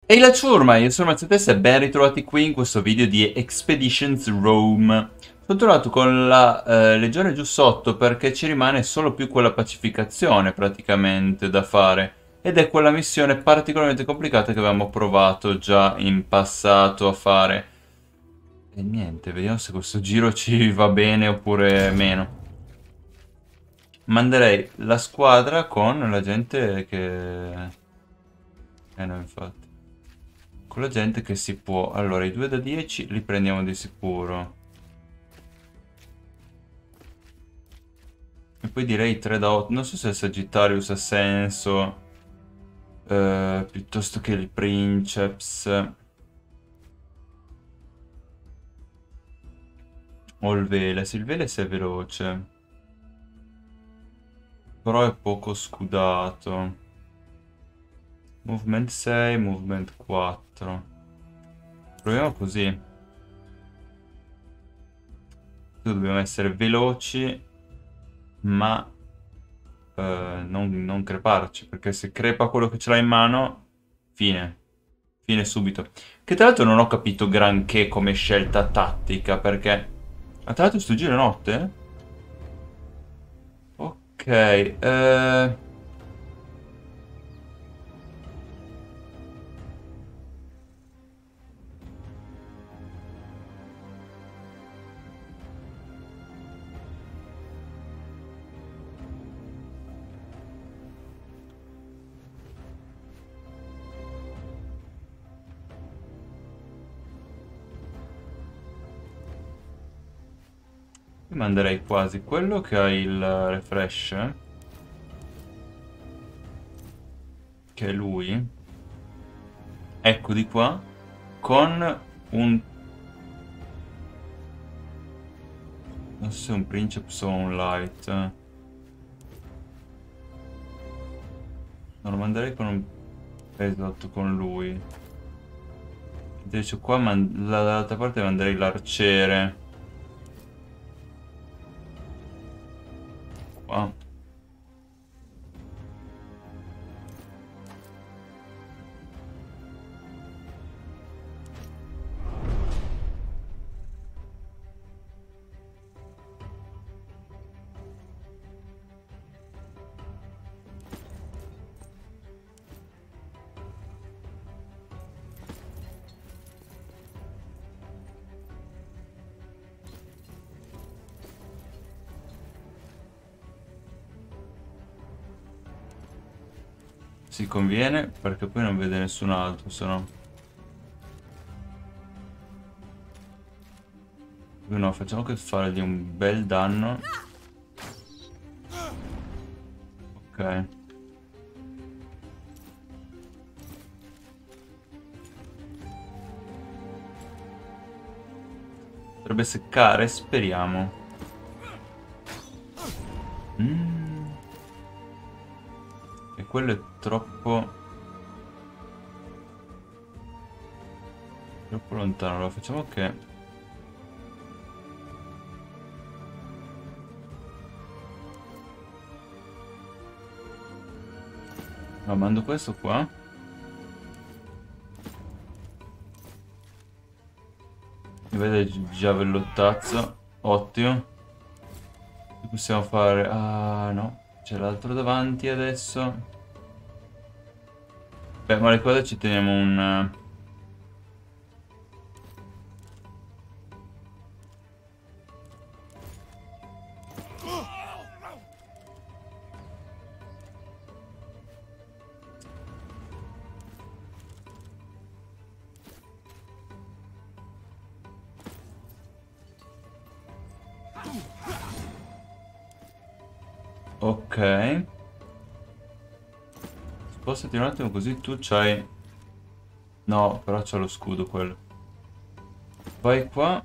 Ehi la ciurma, io sono Mazzetessa e ben ritrovati qui in questo video di Expeditions Rome. Sono tornato con la legione giù sotto perché ci rimane solo più quella pacificazione praticamente da fare. Ed è quella missione particolarmente complicata che avevamo provato già in passato a fare. E niente, vediamo se questo giro ci va bene oppure meno. Manderei la squadra con la gente che... no, infatti. Con la gente che si può. Allora, i 2 da 10 li prendiamo di sicuro. E poi direi i 3 da 8. Non so se il Sagittarius ha senso. Piuttosto che il Princeps. O il Veles. Il Veles è veloce. Però è poco scudato. Movement 6, movement 4. Proviamo così. Dobbiamo essere veloci, ma non creparci, perché se crepa quello che ce l'ha in mano, fine. Fine subito. Che tra l'altro non ho capito granché come scelta tattica, perché... Ma tra l'altro sto giro è notte? Ok, io manderei quasi quello che ha il refresh, che è lui. Ecco di qua, con un... Non so se è un Princeps o un Light. Non lo manderei con un... Esatto, con lui. Invece qua dall'altra parte manderei l'arciere. Qua. Si conviene perché poi non vede nessun altro, se no. No, facciamo che fargli un bel danno. Ok. Dovrebbe seccare, speriamo. E quello è troppo... Troppo lontano. Allora facciamo che... No, mando questo qua. Mi vede già vellottazzo. Ottimo. Che possiamo fare? Ah, no. C'è l'altro davanti adesso. Beh, ma le cose ci teniamo un... Ok. Spostati un attimo così tu c'hai... No, però c'ha lo scudo quello. Vai qua.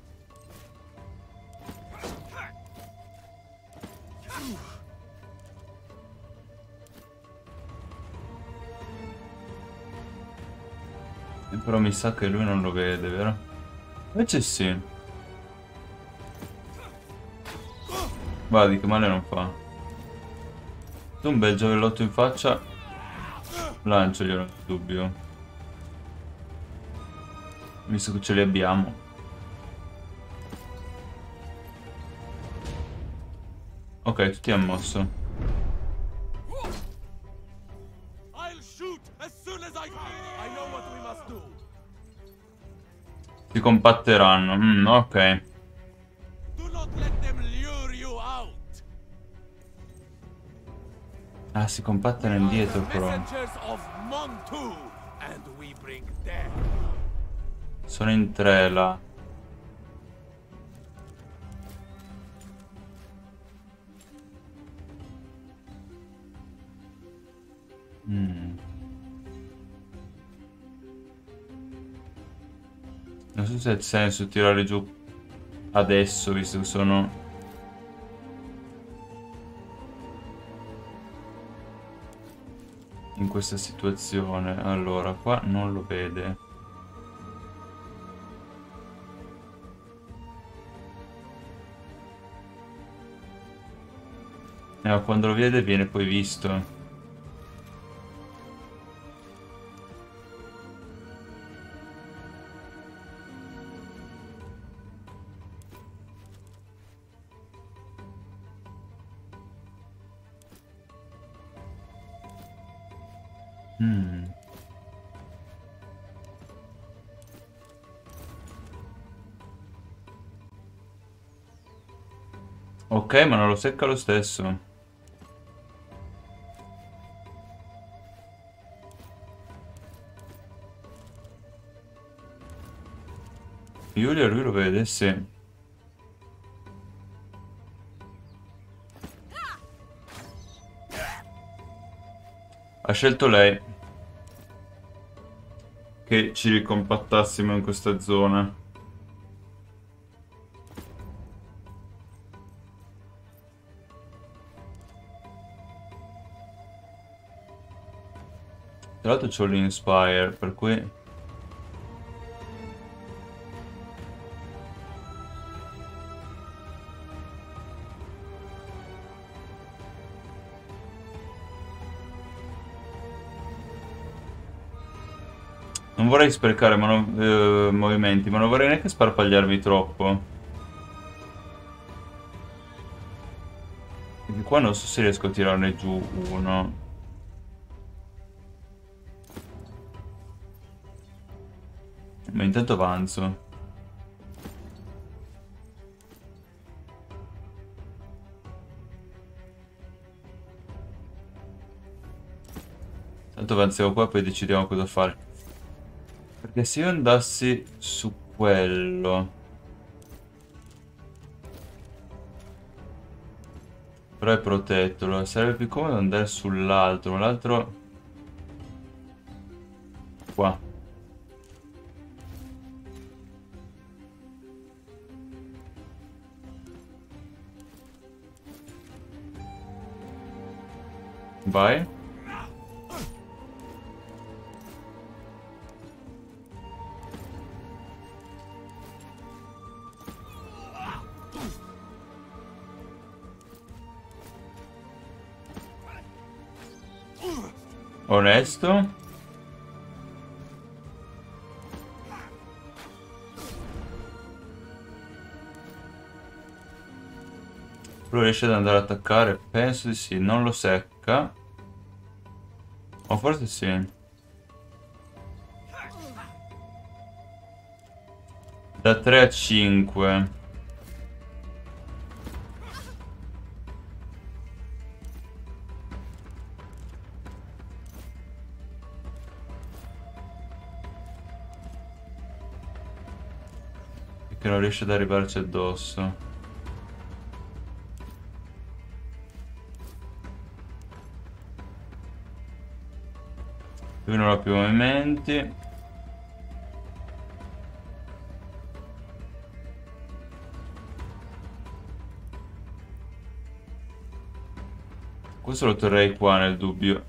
Però mi sa che lui non lo vede, vero? Invece sì. Guardi che male non fa. Tu un bel giavellotto in faccia. Lanciaglielo, nel dubbio. Visto che ce li abbiamo. Ok, tutti hanno mosso. Si compatteranno. Ok. Ah, si compattano indietro però. Sono in 3 là. Non so se ha senso tirare giù adesso, visto che sono... in questa situazione. Allora, qua non lo vede. Ma quando lo vede viene poi visto. Ok, ma non lo secca lo stesso. Giulia lui lo vede, sì. Ha scelto lei. Che ci ricompattassimo in questa zona. Tra l'altro c'ho l'Inspire, per cui... Non vorrei sprecare movimenti, ma non vorrei neanche sparpagliarmi troppo. Perché qua non so se riesco a tirarne giù uno. Ma intanto avanzo. Tanto avanziamo qua e poi decidiamo cosa fare. Perché se io andassi su quello... Però è protetto, sarebbe più comodo andare sull'altro, l'altro... Qua. Vai. Onesto. Lui riesce ad andare ad attaccare? Penso di sì, non lo secca. O forse sì. Da 3 a 5. Perché non riesce ad arrivarci addosso. Lui non ha più movimenti. Questo lo terrei qua nel dubbio.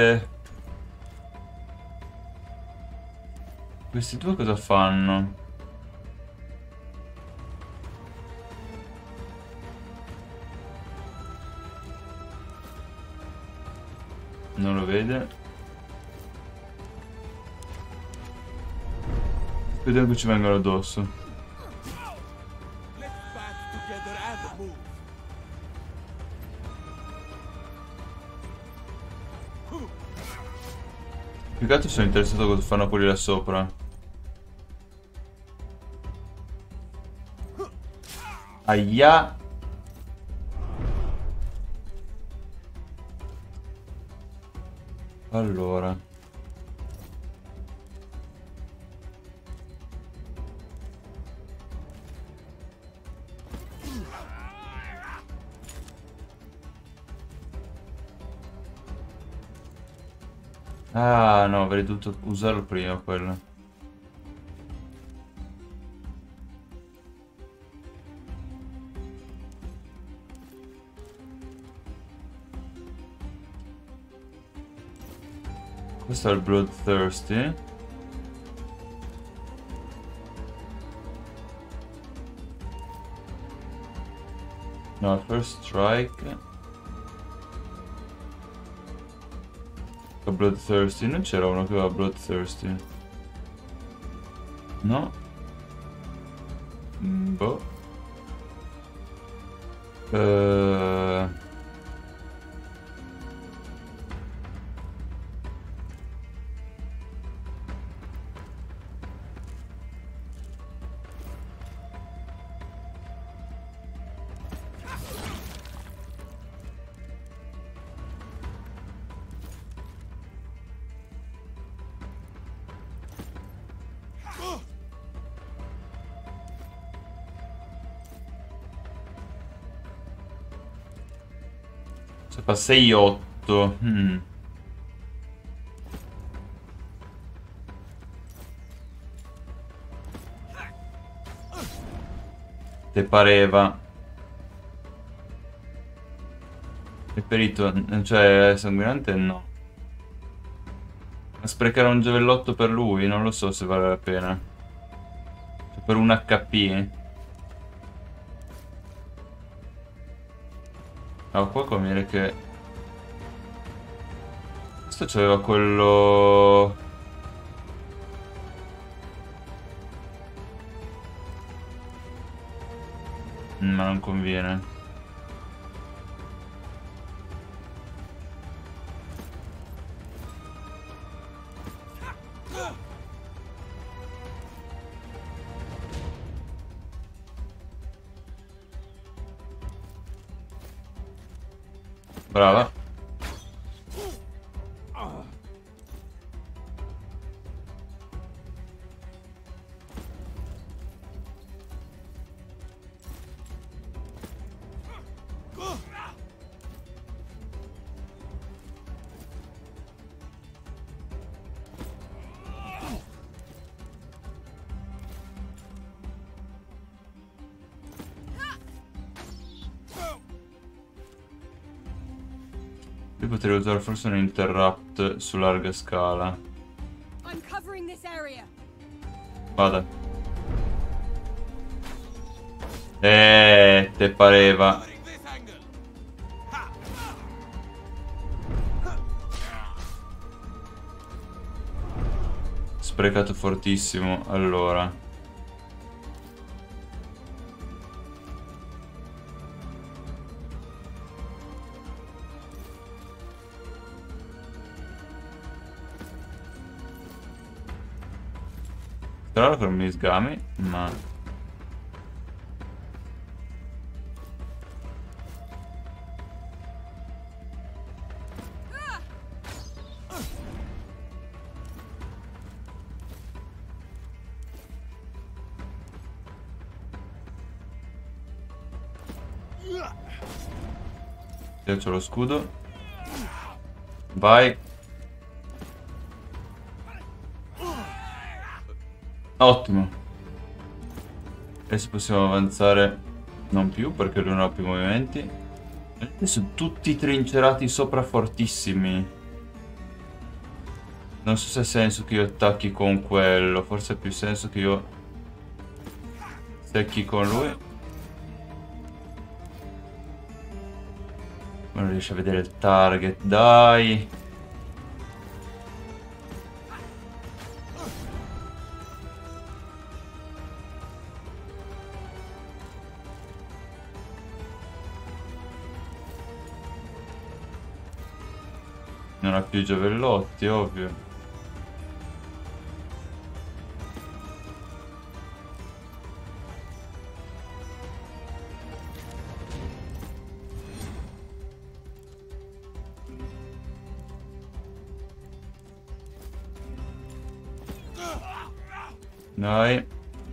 Questi due cosa fanno? Non lo vede. Vediamo che ci vengono addosso. Più che altro sono interessato a cosa fanno quelli là sopra. Aia. Allora. Ah no, avrei dovuto usarlo prima quello. Questo è il Bloodthirsty. No, First Strike. Bloodthirsty, non c'era uno che aveva Bloodthirsty? No? Boh. Se fa 6-8. Te pareva. Il perito, cioè sanguinante no. Ma sprecare un giavellotto per lui, non lo so se vale la pena. Cioè, per un HP. No, qua conviene che... Questo c'aveva quello... Ma non conviene. Brava. Io potrei usare forse un interrupt su larga scala. Vada. Te pareva. Sprecato fortissimo, allora. Però con gli sgami, ma... Io c'ho lo scudo. Vai. Ottimo. Adesso possiamo avanzare. Non più perché lui non ha più movimenti. Adesso tutti trincerati sopra fortissimi. Non so se ha senso che io attacchi con quello. Forse ha più senso che io stecchi con lui. Ma non riesce a vedere il target, dai. Non ha più giavellotti, ovvio. Dai.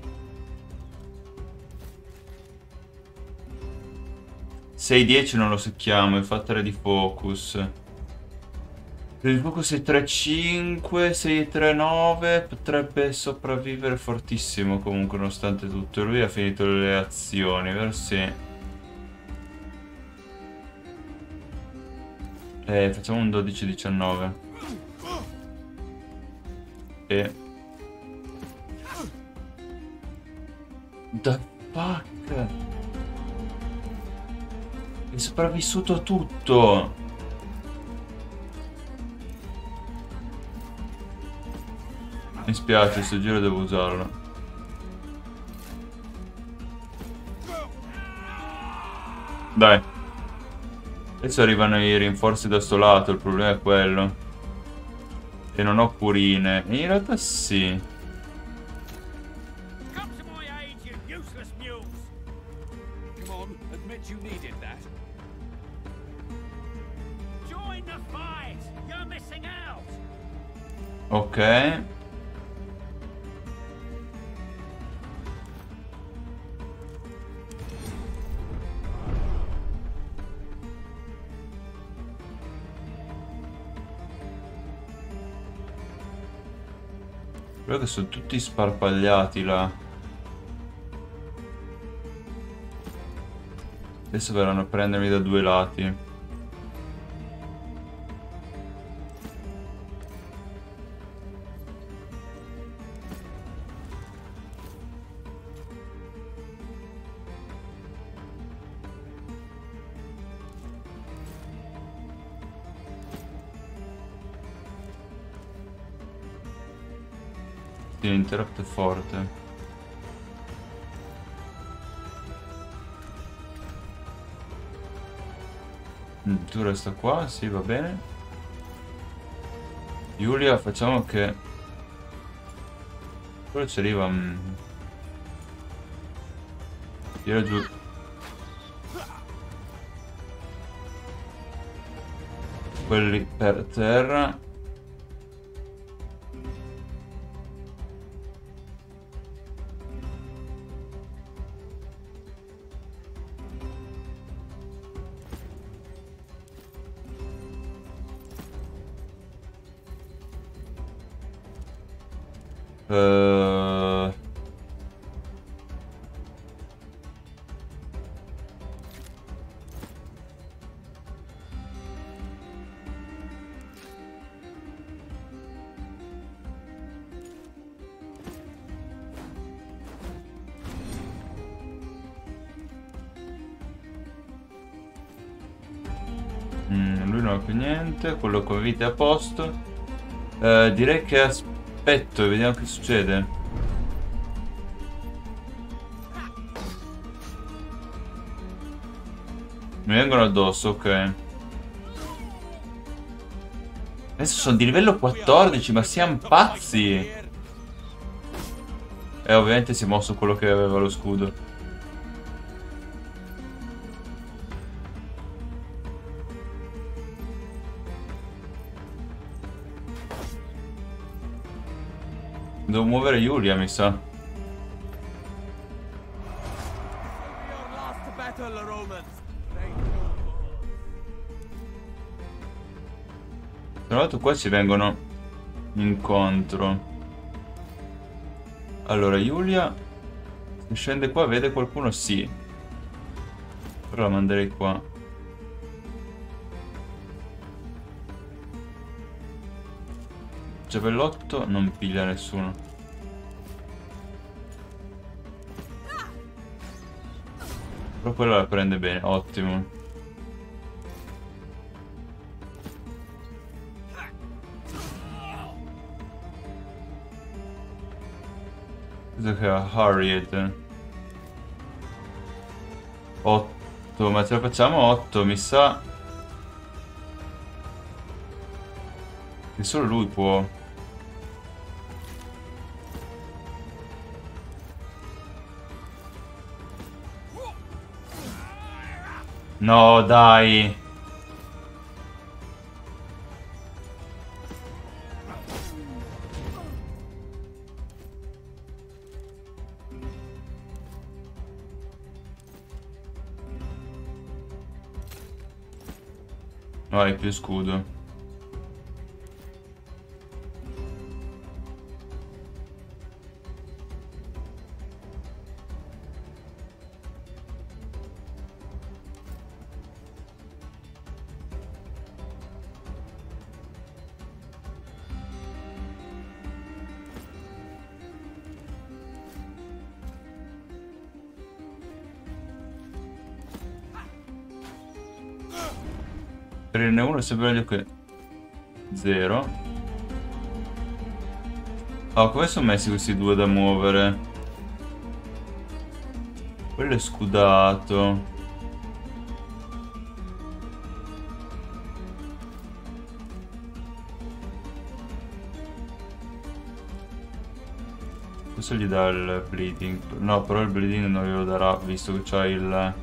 Sei 10 non lo secchiamo, è fattore di focus. Il focus è 3-5, 6-3-9, potrebbe sopravvivere fortissimo comunque nonostante tutto. Lui ha finito le azioni, vero? Sì. Facciamo un 12-19. E... The fuck? È sopravvissuto a tutto! Mi spiace, sto giro devo usarlo. Dai. Adesso arrivano i rinforzi da sto lato, il problema è quello. E non ho purine. E in realtà sì. Ok. Però che sono tutti sparpagliati là. Adesso verranno a prendermi da due lati. Sì, l'interrupt è forte. Tu resta qua, sì, va bene. Giulia, facciamo che... Quello ci arriva... Tira giù. Quelli per terra. Lui non ha più niente, quello con vite è a posto. Direi che aspetto e vediamo che succede. Mi vengono addosso, ok. Adesso sono di livello 14, ma siamo pazzi! E ovviamente si è mosso quello che aveva lo scudo. Devo muovere Giulia, mi sa. Tra l'altro qua ci vengono incontro. Allora, Giulia, se scende qua, vede qualcuno? Sì. Però la manderei qua. Giavellotto non piglia nessuno. Però quella la prende bene, ottimo. Cosa che ha Harriet? 8, ma ce la facciamo 8, mi sa. Che solo lui può. No, dai. No, hai più scudo. Per il N1 è sempre meglio che 0. Oh, come sono messi questi due da muovere? Quello è scudato. Questo gli dà il bleeding. No, però il bleeding non glielo darà, visto che c'ha il...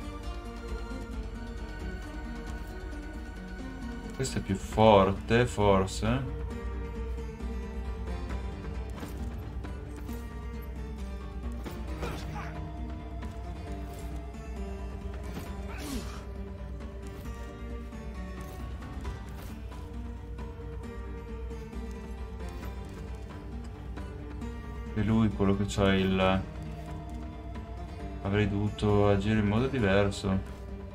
Questo è più forte, forse. E lui quello che c'ha il... Avrei dovuto agire in modo diverso.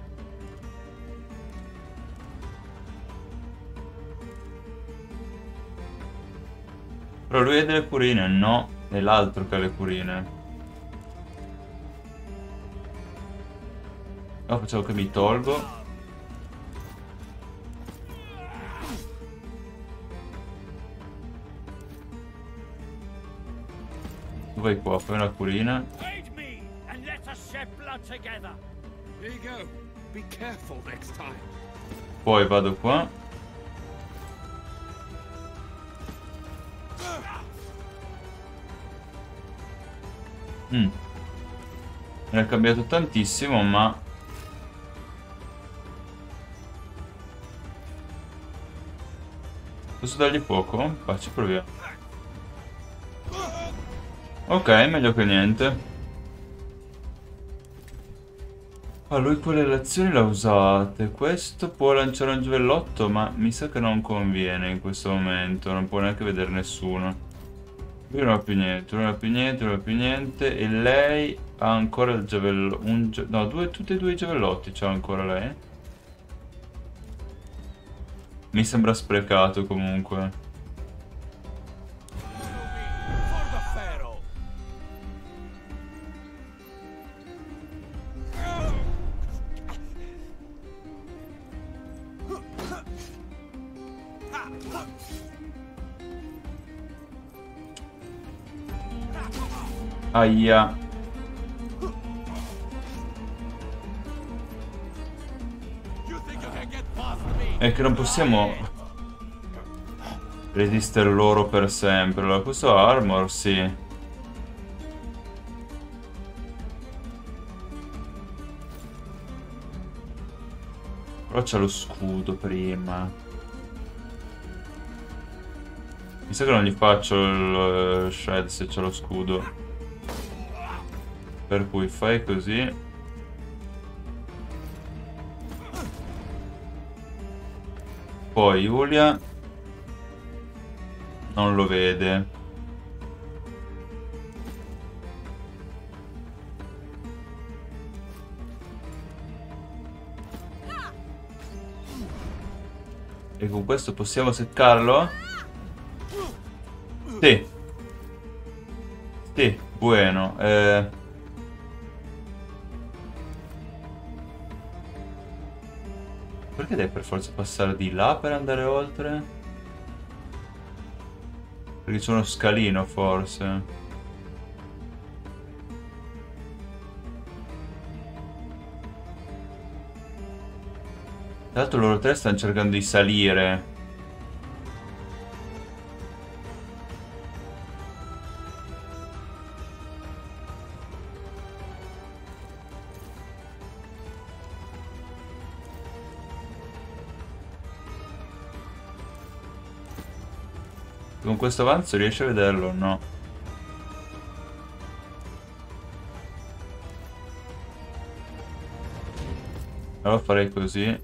Però lui ha delle curine, no, è l'altro che ha le curine. No, facciamo che mi tolgo. Tu vai qua, fai una curina. Poi vado qua. Non è cambiato tantissimo, ma... Posso dargli fuoco? Ci proviamo. Ok, meglio che niente. Ah, lui quelle reazioni le ha usate. Questo può lanciare un giavellotto, ma mi sa che non conviene in questo momento. Non può neanche vedere nessuno. Lui non ha più niente, lui non ha più niente, non ha più niente. E lei ha ancora il giavello... no, tutti e due i giavellotti c'ha ancora lei. Mi sembra sprecato comunque. Aia. È che non possiamo resistere loro per sempre. Allora, questo armor, sì. Però c'ha lo scudo prima. Mi sa che non gli faccio il shred se c'ha lo scudo. Per cui fai così. Poi Giulia non lo vede. E con questo possiamo seccarlo? Sì. Sì, buono. Perché devi per forza passare di là per andare oltre? Perché c'è uno scalino, forse. Tra l'altro loro tre stanno cercando di salire. Con questo avanzo riesci a vederlo o no? Allora farei così.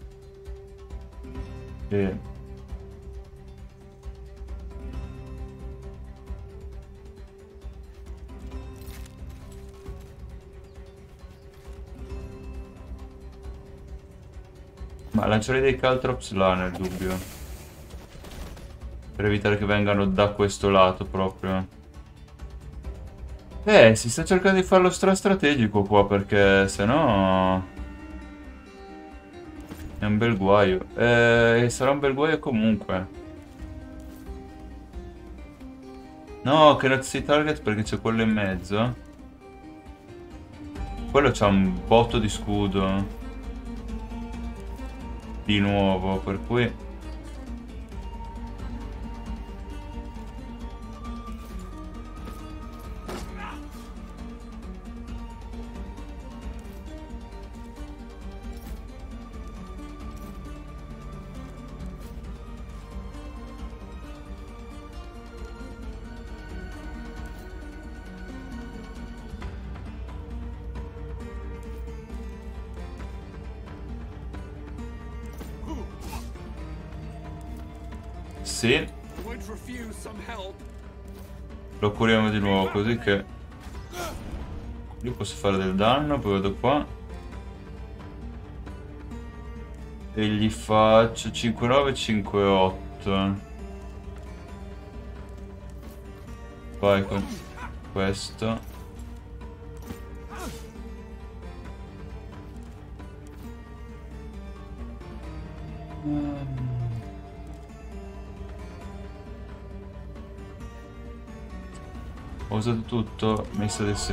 E... Ma lancerei dei Caltrops là nel dubbio. Per evitare che vengano da questo lato proprio. Si sta cercando di farlo strategico qua perché sennò è un bel guaio. Sarà un bel guaio comunque. No, che non si target perché c'è quello in mezzo. Quello c'ha un botto di scudo. Di nuovo, per cui... Sì. Lo curiamo di nuovo così che... Io posso fare del danno, poi vado qua. E gli faccio 5-9, 5-8. Vai con questo. Ho usato tutto, mi sa di sì.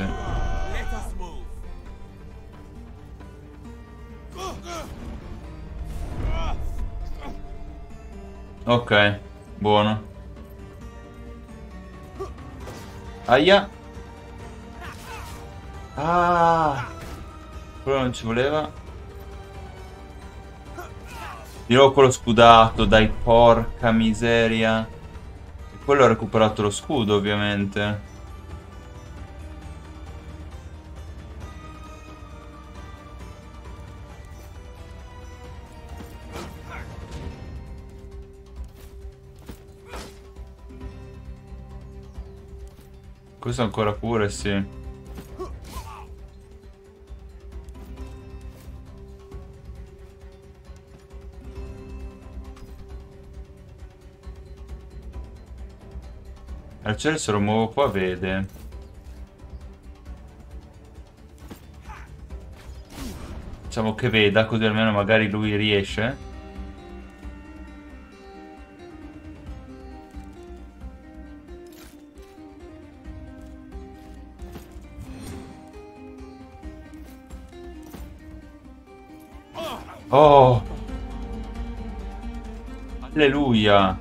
Ok, buono. Aia. Ah, quello non ci voleva. Di nuovo quello scudato, dai, porca miseria. E quello ha recuperato lo scudo, ovviamente. Questo ancora pure, sì. Arciere se lo muovo qua vede. Diciamo che veda, così almeno magari lui riesce. Oh! Alleluia!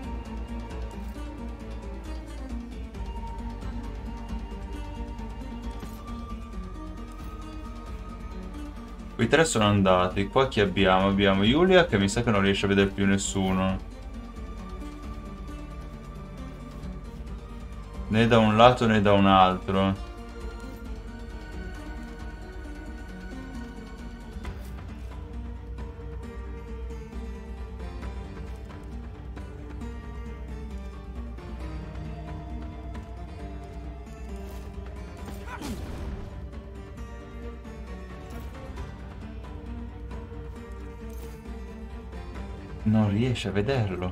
Quei tre sono andati. Qua chi abbiamo? Abbiamo Yulia che mi sa che non riesce a vedere più nessuno. Né da un lato né da un altro. Non riesce a vederlo.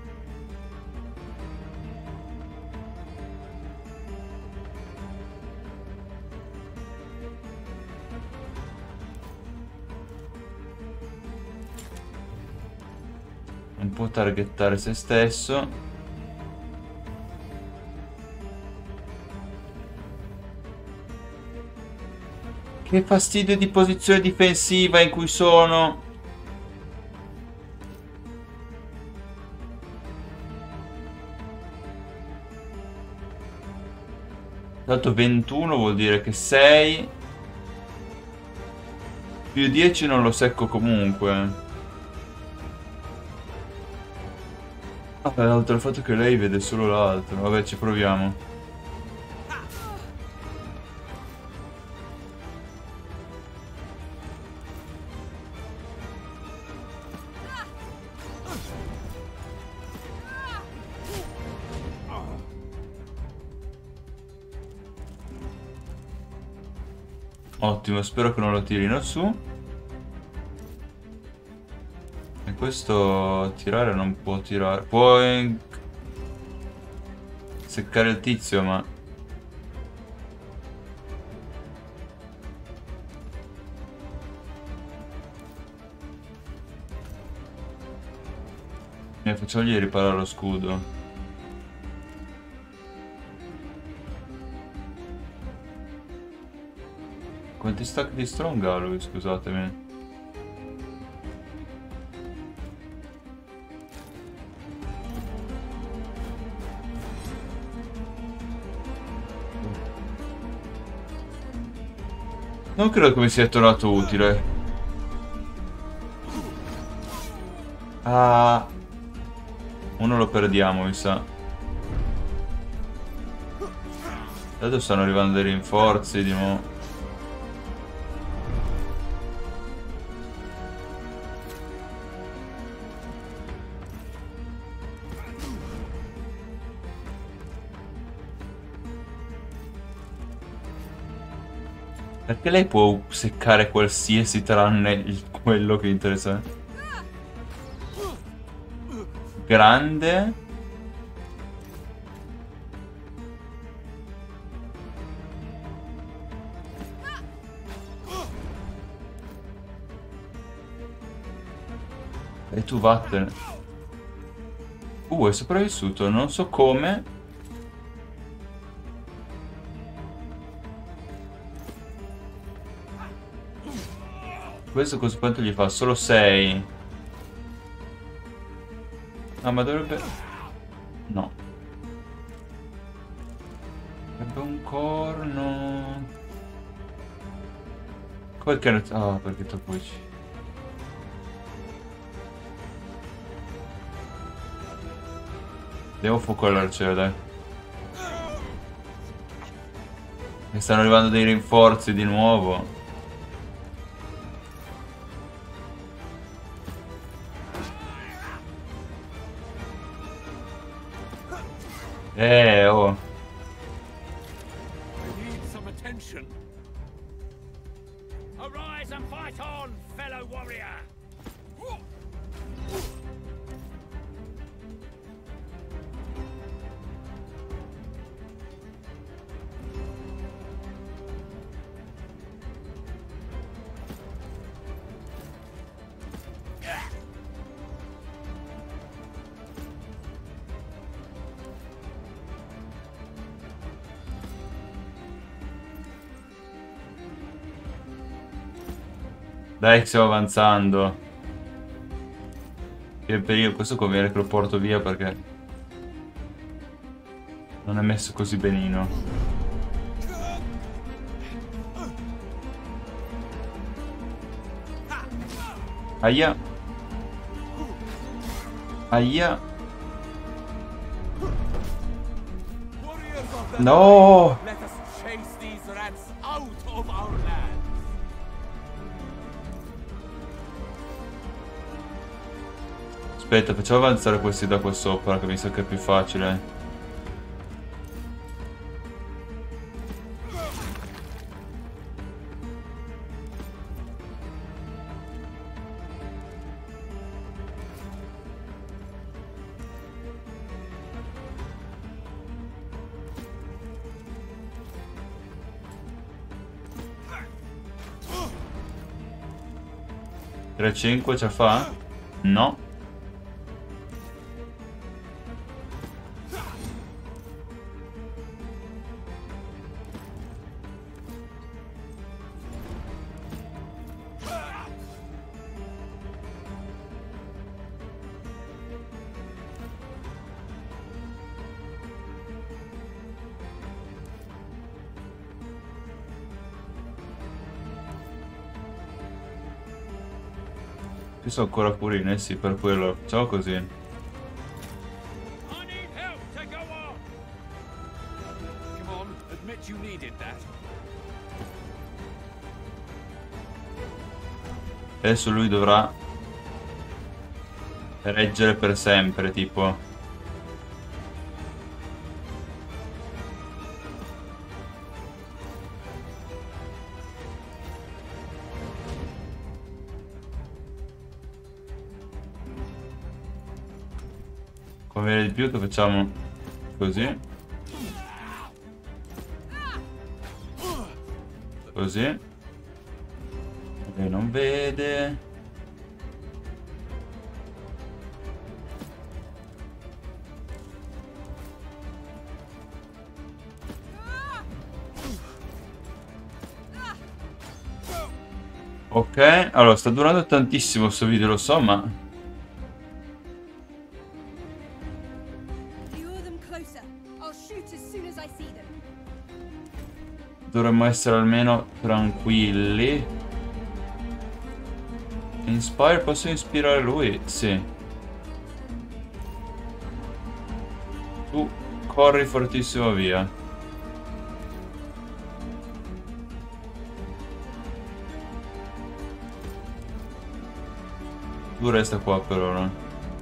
Non può targettare se stesso. Che fastidio di posizione difensiva in cui sono. Tanto 21 vuol dire che 6 più 10 non lo secco comunque. Vabbè, oltre al fatto che lei vede solo l'altro. Vabbè, ci proviamo. Ottimo, spero che non lo tirino su. E questo tirare non può tirare. Può seccare il tizio, ma... facciamogli riparare lo scudo. Quanti stack di strong ha lui, scusatemi? Non credo che mi sia tornato utile. Ah, uno lo perdiamo, mi sa. Adesso stanno arrivando dei rinforzi di nuovo. Perché lei può seccare qualsiasi tranne quello che interessa? Grande. E tu vattene. È sopravvissuto, non so come. Questo quanto gli fa? Solo 6. Ah, ma dovrebbe... No. Dovrebbe un corno... Come che... Ah, perché toppucci. Devo fuoco all'arciere, dai. Mi stanno arrivando dei rinforzi di nuovo. Oh. I need some attention. Arise and fight on, fellow warrior. Dai, stiamo avanzando. Che periodo, questo conviene che lo porto via perché non è messo così benino. Aia. Aia. No! Let us chase these rats out of our land. Aspetta, facciamo avanzare questi da qua sopra, che mi sa che è più facile. Tre 5 ce la fa? No. Ci sono ancora purine, sì, per quello. Facciamo così. Adesso lui dovrà reggere per sempre, tipo. Conviene di più che facciamo così. Così. Lui non vede. Ok, allora sta durando tantissimo questo video, lo so, ma Lure them closer. I'll shoot as soon as I see them. dovremmo essere almeno tranquilli. Inspire, posso ispirare lui? Sì. Tu corri fortissimo via. Tu resta qua per ora.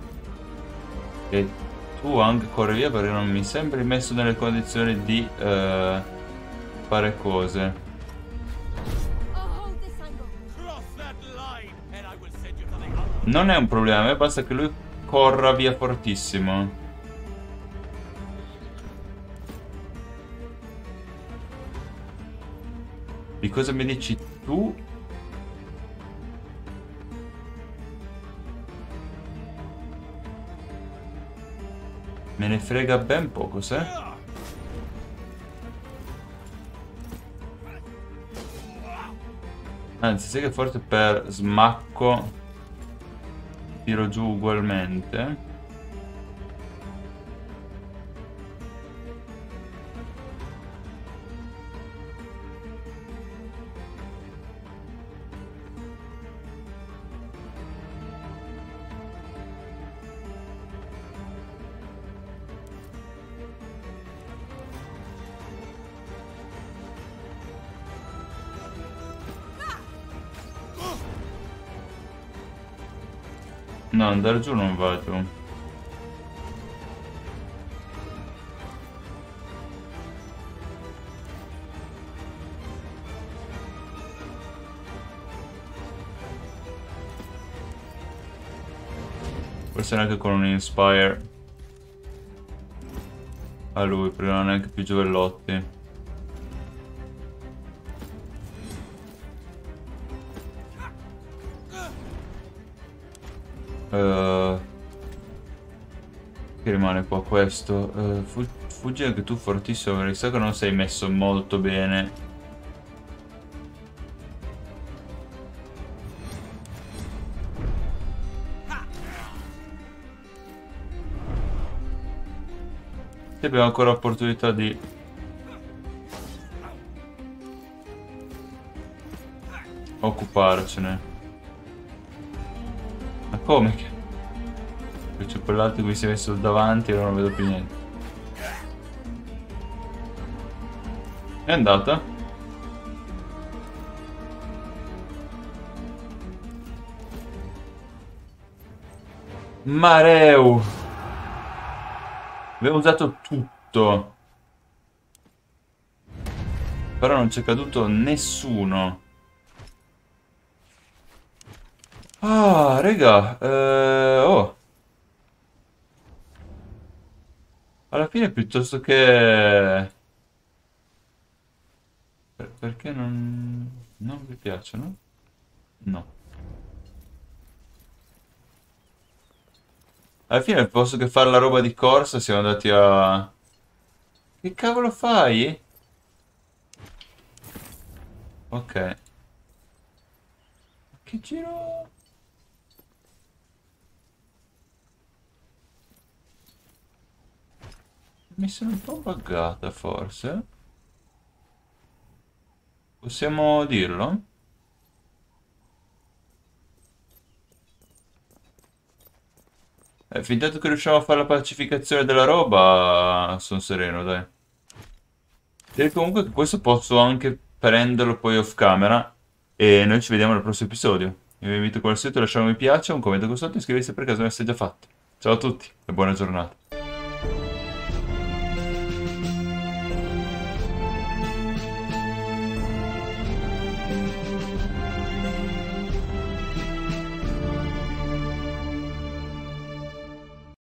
E tu anche corri via perché non mi sembri messo nelle condizioni di fare cose. I'll hold this angle. Cross that line, and I will send you to the other. Non è un problema, a me basta che lui corra via fortissimo. Di cosa mi dici tu? Me ne frega ben poco, se? Anzi, sai che forse per smacco tiro giù ugualmente. No, andare giù non va giù. Forse neanche con un Inspire a lui, perché non ha neanche più giovellotti. Che rimane qua questo. Fuggi anche tu fortissimo, perché so che non sei messo molto bene. E abbiamo ancora opportunità di occuparcene. Ma come che? C'è quell'altro che mi si è messo davanti e non vedo più niente. È andata? Mareu! Avevo usato tutto. Però non c'è caduto nessuno. Ah, raga. Oh. Alla fine piuttosto che... Perché non vi piacciono? No. Alla fine al posto che fare la roba di corsa siamo andati a... Che cavolo fai? Ok. Che giro... Mi sono un po' buggata forse. Possiamo dirlo? Fin tanto che riusciamo a fare la pacificazione della roba, sono sereno, dai. Direi comunque che questo posso anche prenderlo poi off camera e noi ci vediamo nel prossimo episodio. Io vi invito come al solito a lasciare un mi piace, un commento qui sotto e iscriversi per caso non sia già fatto. Ciao a tutti e buona giornata.